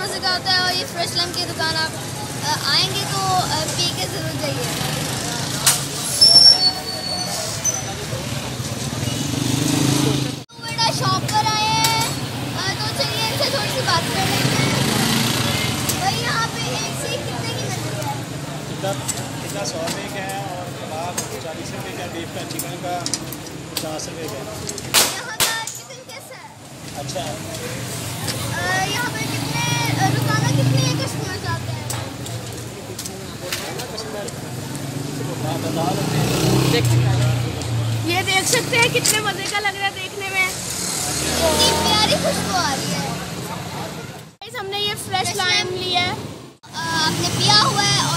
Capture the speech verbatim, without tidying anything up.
मज़े का होता है और ये फ्रेश लाइम की दुकान आप आएंगे तो पी के ज़रूर जाइए। बड़ा शॉप पर आए हैं तो चलिए इनसे थोड़ी सी बात कर लेंगे। भाई यहाँ पे एक से कितने की मिल रही है? कितना सौ रुपये का है और कबाब चालीस रुपये का, बीफ का, चिकन का पचास रुपये का। यहाँ का चिकन कैसा है? अच्छा है। यहाँ पे कितने रोज़ाना कितने कस्टमर्स आते हैं? ये देख सकते हैं कितने मज़े का लग रहा है देखने में, कितनी प्यारी खुशबू आ रही है। हमने ये फ्रेश लाइम लिया है, आपने पिया हुआ है